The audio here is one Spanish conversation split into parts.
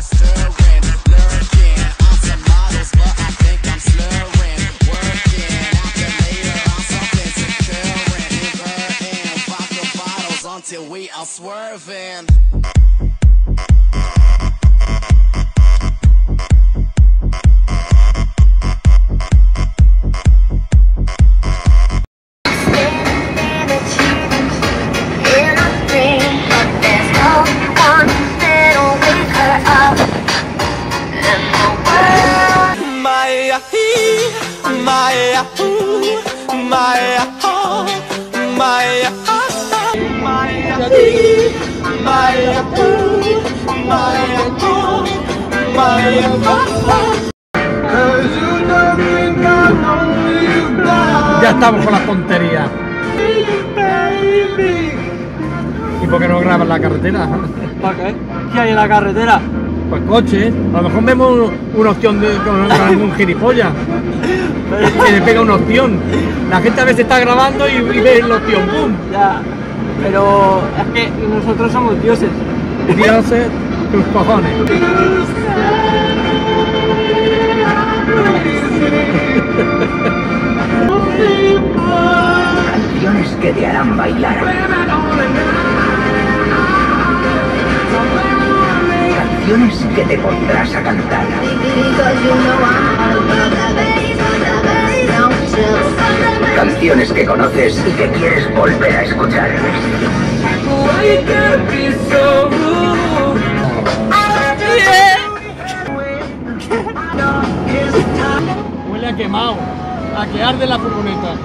stirring, lurking on some models, but I think I'm slurring. Working out the later on something securing, inverting vodka bottles until we are swerving. Ya estamos con las tonterías. ¿Y por qué no graban la carretera? ¿Para qué? ¿Qué hay en la carretera? Pues coches. A lo mejor vemos una opción con algún gilipollas que le pega una opción. La gente a veces está grabando y ve la opción, ¡pum! Ya, pero es que nosotros somos dioses. Dioses, tus cojones. Canciones que te harán bailar. Canciones que te pondrás a cantar. Canciones que conoces y que quieres volver a escuchar. Huele a quemado, a que arde la furgoneta.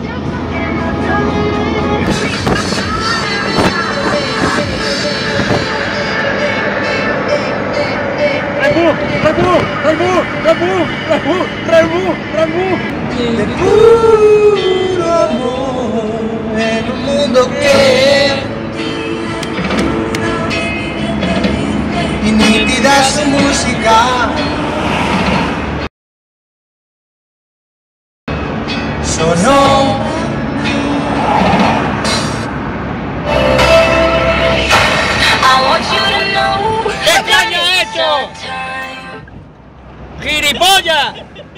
De puro amor en un mundo que y nítida su música sonó. ¿Qué coño has hecho? ¡Gilipollas!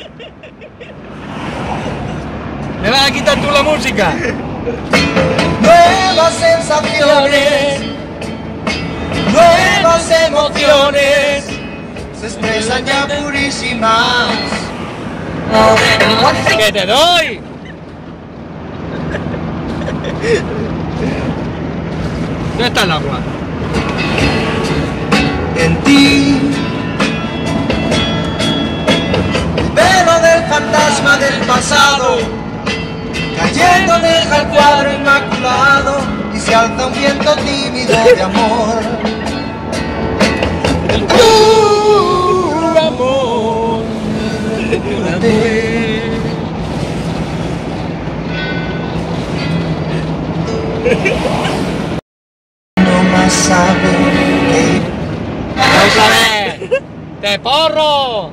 ¿Le vas a quitar tú la música? Nuevas sensaciones, nuevas emociones se expresan ya purísimas. ¡Que te doy! ¿Dónde está el agua? En ti, el velo del fantasma del pasado cayendo deja el cuadro inmaculado y se alza un viento tímido de amor. El puro amor. No más sabe que... ¡Vamos a ver! ¡Te porro!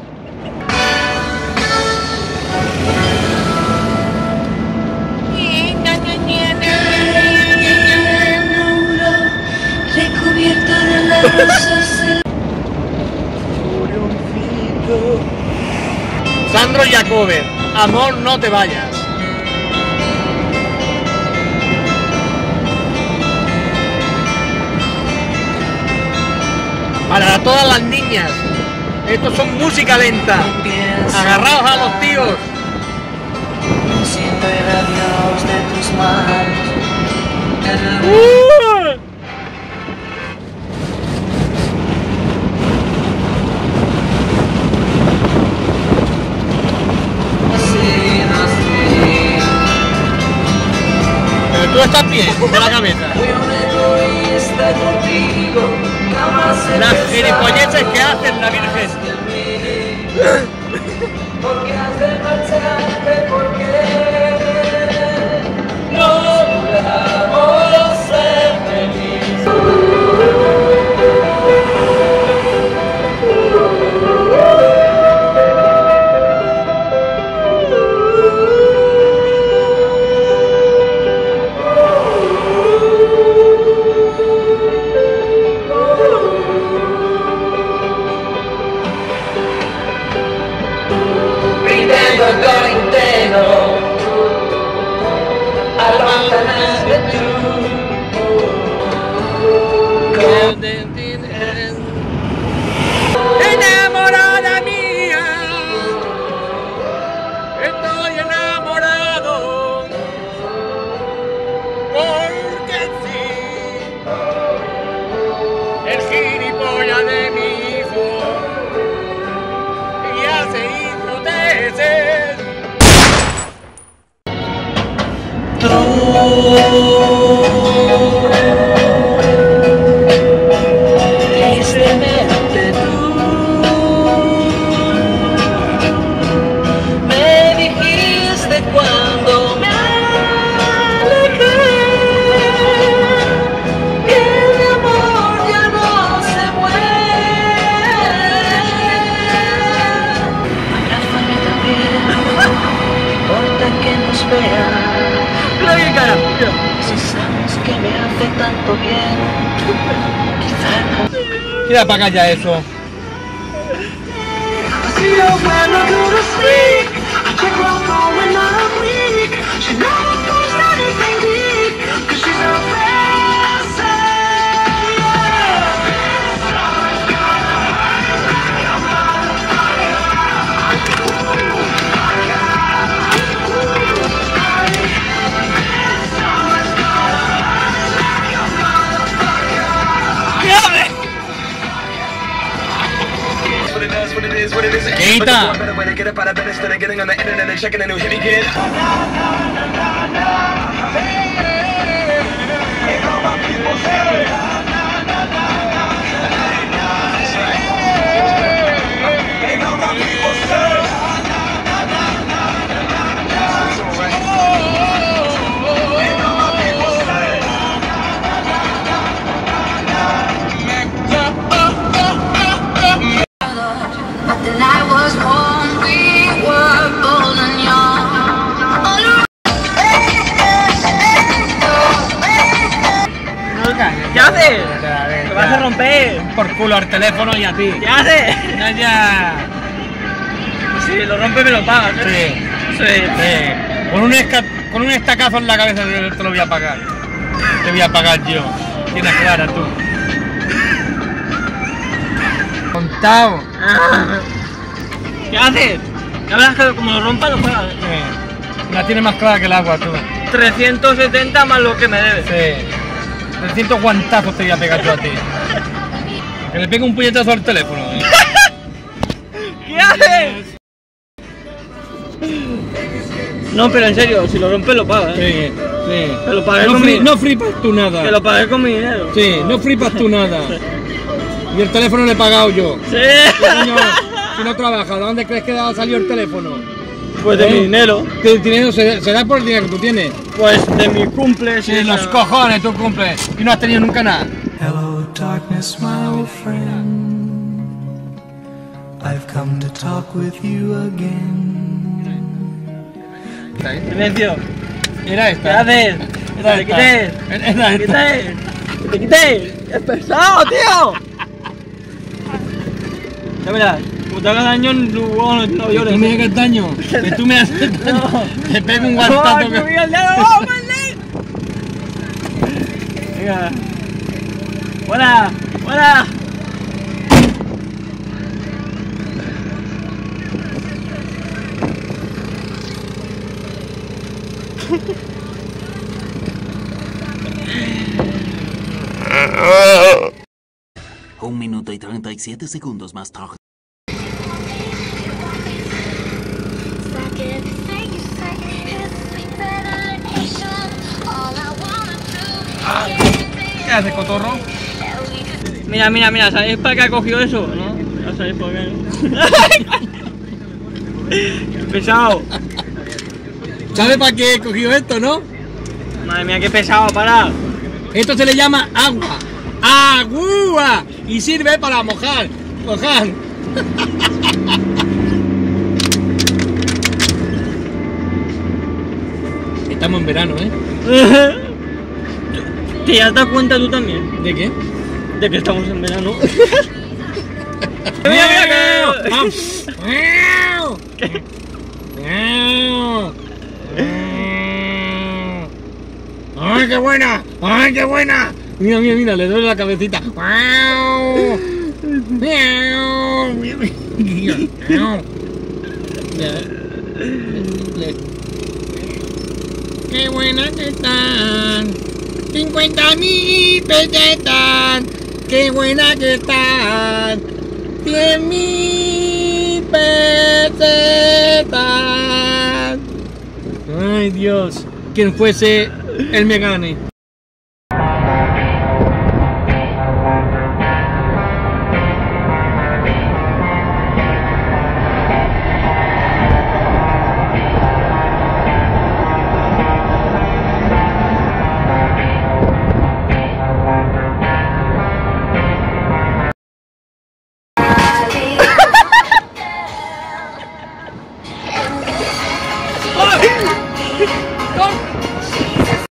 Recubierto de las rosas. Sandro Jacober, amor, no te vayas. Para todas las niñas, estos son música lenta. Agarraos a los tíos. Siento el adiós de tus manos. Pero tú estás bien, de la cabeza. Las gilipolleces que hacen la Virgen. Porque has de marcharte, porque no logramos ser felices. Tristemente tú me dijiste cuando me alejé que el amor ya no se muere. Abrázame también, no importa que nos vean. Mira qué cara. Si sabes que me hace tanto bien, quizá Mira para acá ya eso. Quita. The night was warm, we were bold and young. ¿Qué haces? Me vas a romper. Por culo al teléfono y a ti. ¿Qué haces? Ya, ya. Si lo rompes me lo pagas, ¿eh? Sí. Sí. Con un estacazo en la cabeza te lo voy a pagar. Te voy a pagar yo. Tienes clara tú. Contado. ¿Qué haces? La verdad es que como lo rompas lo pagas. La tienes más clara que el agua tú. 370 más lo que me debes. Sí. 300 guantazos te voy a pegar yo a ti. Que le pegue un puñetazo al teléfono. ¿Qué haces? No, pero en serio, si lo rompes lo pagas, ¿eh? Sí, sí. Que lo pagué No, con mi... no flipas tú nada. Que lo pagué con mi dinero. Sí, no flipas tú nada. Y el teléfono le he pagado yo. Sí. Señor, si no trabajas, ¿de dónde crees que ha salido el teléfono? Pues de mi dinero. ¿Tu dinero será por el dinero que tú tienes? Pues de mi cumple. Sí, los cojones tú cumples y no has tenido nunca nada. Hello, darkness, my old friend. I've come to talk with you again. Silencio. Era ¿Qué esta. haces? Que te quites. Era Que te esta. quites. Que te quites. Es pesado, tío. Ya verás, como te hagas daño, luego no Que llores. tú me hagas daño. Que tú me haces daño. No. Te pego un guantazo. ¡No, que... el dedo! ¡Oh, maldito! Venga. ¡Buena! ¡Buena! Un minuto y 37 segundos más tarde. ¿Qué haces, cotorro? Mira, mira, mira, ¿sabéis para qué ha cogido eso? ¿No? Ya sabéis por qué. Qué pesado. ¿Sabes para qué he cogido esto, no? Madre mía, qué pesado, para. Esto se le llama agua. ¡Agua! Y sirve para mojar. Mojar. Estamos en verano, ¿eh? ¿Te has dado cuenta tú también? ¿De qué? De que estamos en verano. ¡Mira, ¡ay, qué buena! ¡Ay, qué buena! Mira, mira, mira, le duele la cabecita. ¡Qué buena que están! 50.000 pesetas. ¡Qué buena que están! 100.000 pesetas. ¡Ay, Dios! quien fuese el Megane.